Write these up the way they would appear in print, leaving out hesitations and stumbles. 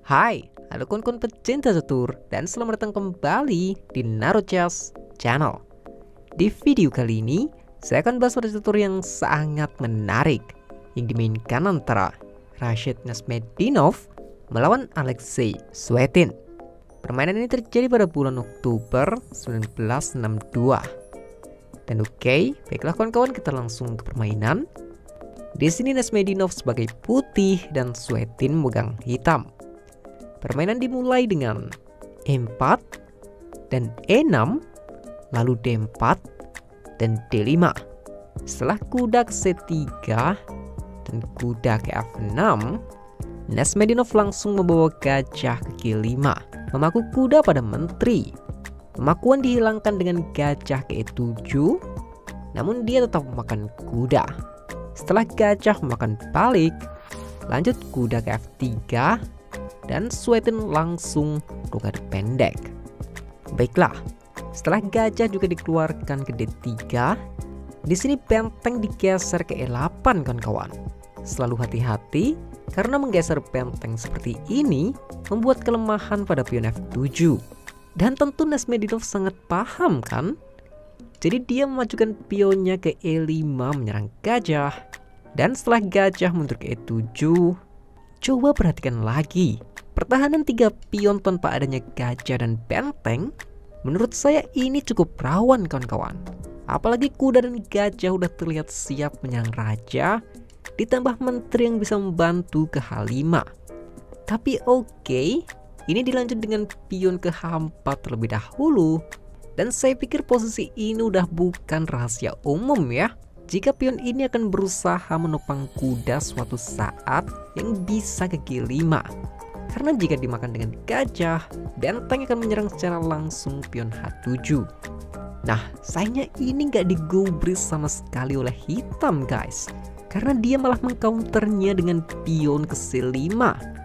Hai, halo kawan-kawan pecinta catur dan selamat datang kembali di Naruchas Channel. Di video kali ini, saya akan bahas pada catur yang sangat menarik yang dimainkan antara Rashid Nasmedinov melawan Alexei Swetin. Permainan ini terjadi pada bulan Oktober 1962. Dan baiklah kawan-kawan, kita langsung ke permainan. Di sini Nasmedinov sebagai putih dan Swetin memegang hitam. Permainan dimulai dengan E4 dan E6, lalu D4 dan D5. Setelah kuda ke C3 dan kuda ke F6, Nasmedinov langsung membawa gajah ke G5, memaku kuda pada menteri. Pemakuan dihilangkan dengan gajah ke E7, namun dia tetap memakan kuda. Setelah gajah memakan balik, lanjut kuda ke F3, dan Swetin langsung rokade pendek. Baiklah, setelah gajah juga dikeluarkan ke D3, di sini benteng digeser ke E8 kawan-kawan. Selalu hati-hati karena menggeser benteng seperti ini membuat kelemahan pada pion F7. Dan tentu Nasmedinov sangat paham kan? Jadi dia memajukan pionnya ke E5 menyerang gajah. Dan setelah gajah mundur ke E7, coba perhatikan lagi. Pertahanan 3 pion tanpa adanya gajah dan benteng, menurut saya ini cukup rawan kawan-kawan. Apalagi kuda dan gajah udah terlihat siap menyerang raja, ditambah menteri yang bisa membantu ke H5. Tapi ini dilanjut dengan pion ke H4 terlebih dahulu. Dan saya pikir posisi ini udah bukan rahasia umum ya, jika pion ini akan berusaha menopang kuda suatu saat yang bisa ke G5. Karena jika dimakan dengan gajah, benteng akan menyerang secara langsung pion H7. Nah, sayangnya ini nggak digubris sama sekali oleh hitam guys, karena dia malah mengcounternya dengan pion ke C5.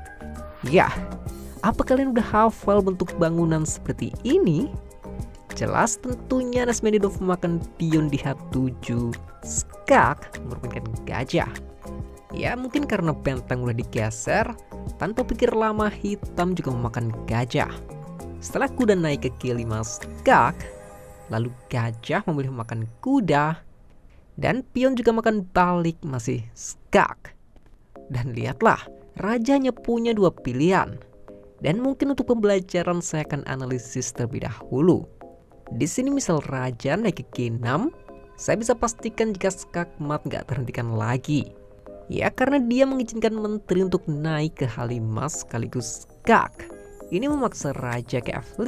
Ya, apa kalian udah hafal bentuk bangunan seperti ini? Jelas tentunya Nasmedinov memakan pion di H7 skak merupakan gajah. Ya mungkin karena benteng udah digeser, tanpa pikir lama hitam juga memakan gajah. Setelah kuda naik ke G5 skak, lalu gajah memilih memakan kuda, dan pion juga makan balik masih skak. Dan lihatlah, rajanya punya 2 pilihan. Dan mungkin untuk pembelajaran saya akan analisis terlebih dahulu. Di sini misal raja naik ke G6, saya bisa pastikan jika skak mat nggak terhentikan lagi. Ya karena dia mengizinkan menteri untuk naik ke H5 sekaligus skak. Ini memaksa raja ke F5.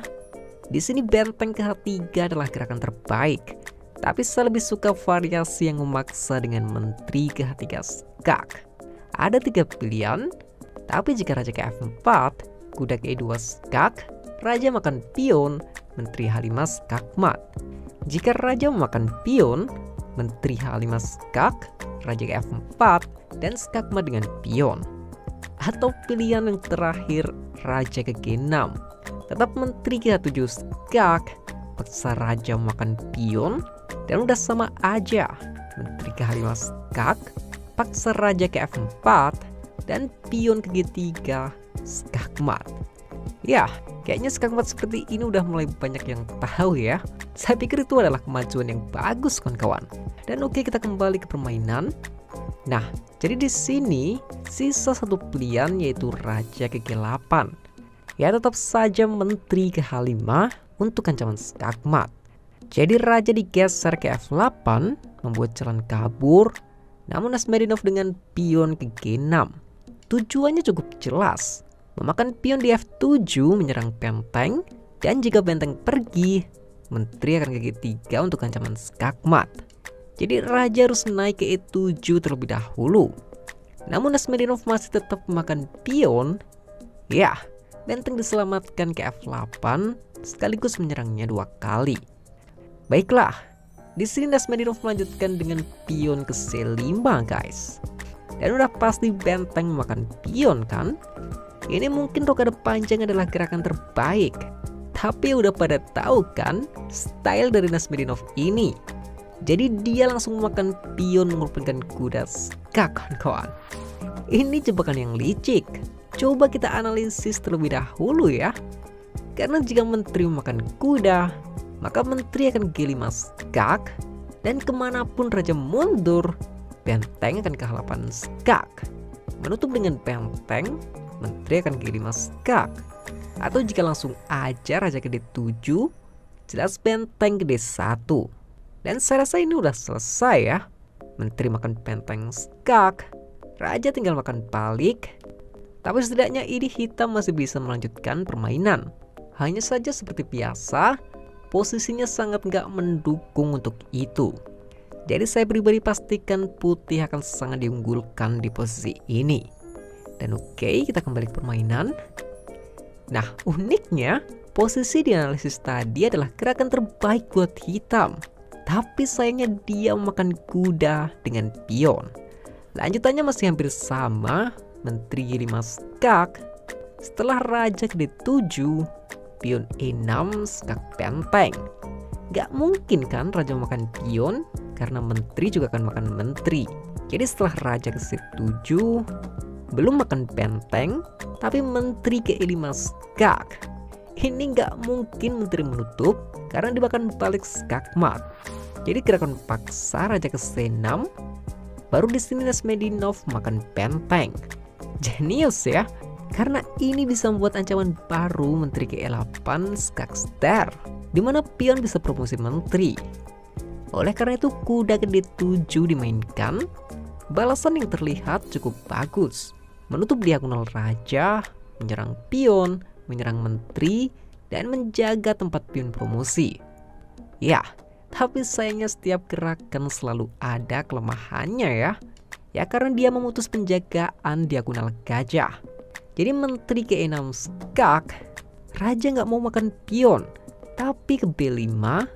Di sini benteng ke H3 adalah gerakan terbaik. Tapi saya lebih suka variasi yang memaksa dengan menteri ke H3 skak. Ada 3 pilihan. Tapi jika raja ke F4, kuda ke E2 skak, raja makan pion, menteri H5 skak mat. Jika raja memakan pion, menteri H5 skak, raja ke F4, dan skak mat dengan pion. Atau pilihan yang terakhir, raja ke G6, tetap menteri ke H7 skak, paksa raja memakan pion, dan udah sama aja. Menteri ke H5 skak, paksa raja ke F4, dan pion ke G3 skak mat. Ya, kayaknya skak mat seperti ini udah mulai banyak yang tahu ya. Saya pikir itu adalah kemajuan yang bagus kawan-kawan. Dan kita kembali ke permainan. Nah, jadi di sini sisa 1 pilihan yaitu raja ke G8. Ya tetap saja menteri ke H5 untuk ancaman skak mat. Jadi raja digeser ke F8 membuat jalan kabur. Namun Nasmedinov dengan pion ke G6. Tujuannya cukup jelas. Memakan pion di F7 menyerang benteng, dan jika benteng pergi, menteri akan ke G3 untuk ancaman skak mat. Jadi raja harus naik ke E7 terlebih dahulu. Namun Nasmedinov masih tetap memakan pion. Ya, benteng diselamatkan ke F8 sekaligus menyerangnya 2 kali. Baiklah, di sini Nasmedinov melanjutkan dengan pion ke C5 guys. Dan udah pasti benteng memakan pion kan? Ini mungkin rokade panjang adalah gerakan terbaik. Tapi udah pada tahu kan style dari Nasmedinov ini. Jadi dia langsung memakan pion mengorbankan kuda skak kawan-kawan. Ini jebakan yang licik. Coba kita analisis terlebih dahulu ya. Karena jika menteri memakan kuda, maka menteri akan G5 skak, dan kemanapun raja mundur, benteng akan ke8 skak. Menutup dengan benteng, menteri akan G5 skak. Atau jika langsung aja raja ke D7, jelas benteng ke D1. Dan saya rasa ini udah selesai ya. Menteri makan benteng skak, raja tinggal makan balik. Tapi setidaknya ini hitam masih bisa melanjutkan permainan. Hanya saja seperti biasa, posisinya sangat nggak mendukung untuk itu. Jadi saya pribadi pastikan putih akan sangat diunggulkan di posisi ini. Dan oke, kita kembali ke permainan. Nah, uniknya posisi di analisis tadi adalah gerakan terbaik buat hitam. Tapi sayangnya dia memakan kuda dengan pion. Lanjutannya masih hampir sama, menteri G5 skak. Setelah raja ke D7, pion E6 skak benteng. Gak mungkin kan raja makan pion, karena menteri juga akan makan menteri. Jadi setelah raja ke C7, belum makan benteng, tapi menteri ke E5 skak. Ini gak mungkin menteri menutup, karena dimakan balik skak mat. Jadi gerakan paksa raja ke C6, baru di sini Nesmedinov makan benteng. Jenius ya, karena ini bisa membuat ancaman baru menteri ke E8 skak ster, dimana pion bisa promosi menteri. Oleh karena itu kuda ke D7 dimainkan. Balasan yang terlihat cukup bagus, menutup diagonal raja, menyerang pion, menyerang menteri, dan menjaga tempat pion promosi. Ya, tapi sayangnya setiap gerakan selalu ada kelemahannya ya. Ya karena dia memutus penjagaan diagonal gajah. Jadi menteri ke E6 skak, raja nggak mau makan pion, tapi ke B5.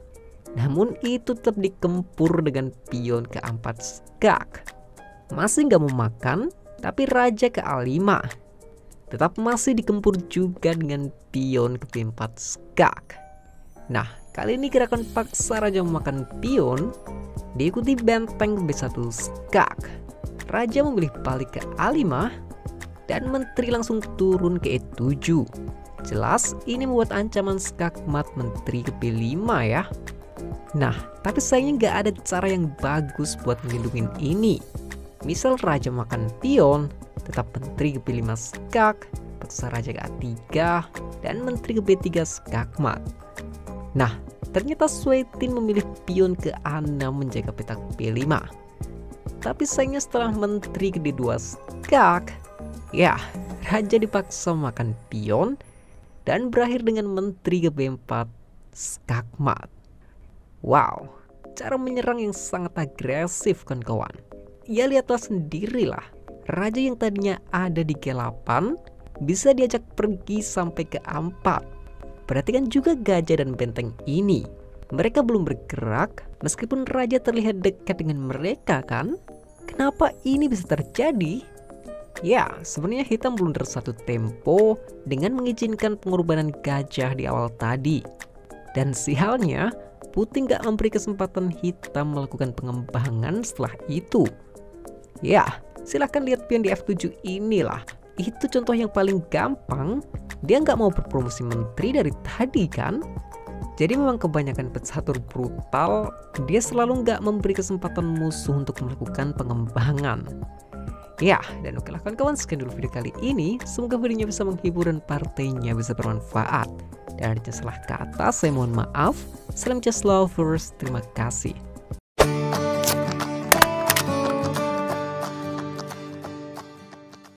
Namun itu tetap dikempur dengan pion ke 4 skak. Masih nggak mau makan, tapi raja ke A5. Tetap masih dikempur juga dengan pion ke B4 skak. Nah, kali ini gerakan paksa raja memakan pion diikuti benteng ke B1 skak. Raja memilih balik ke A5 dan menteri langsung turun ke E7. Jelas ini membuat ancaman skak mat menteri ke B5 ya. Nah, tapi sayangnya nggak ada cara yang bagus buat melindungi ini. Misal raja makan pion, tetap menteri ke B5 skak, paksa raja ke A3, dan menteri ke B3 skak mat. Nah, ternyata Suetin memilih pion ke A6 menjaga petak B5. Tapi sayangnya setelah menteri ke D2 skak, ya, raja dipaksa makan pion dan berakhir dengan menteri ke B4 skak mat. Wow, cara menyerang yang sangat agresif kan kawan. Ya lihatlah sendirilah, raja yang tadinya ada di G8 bisa diajak pergi sampai ke A4. Perhatikan juga gajah dan benteng ini. Mereka belum bergerak meskipun raja terlihat dekat dengan mereka kan? Kenapa ini bisa terjadi? Ya, sebenarnya hitam blunder satu tempo dengan mengizinkan pengorbanan gajah di awal tadi. Dan sialnya, putih nggak memberi kesempatan hitam melakukan pengembangan setelah itu. Ya, silahkan lihat pion di F7 inilah. Itu contoh yang paling gampang. Dia nggak mau berpromosi menteri dari tadi kan? Jadi memang kebanyakan pecatur brutal, dia selalu nggak memberi kesempatan musuh untuk melakukan pengembangan. Ya, dan oke lah kawan-kawan, sekian dulu video kali ini. Semoga videonya bisa menghibur dan partainya bisa bermanfaat. Dan ada salah kata, saya mohon maaf. Salam just lovers, terima kasih.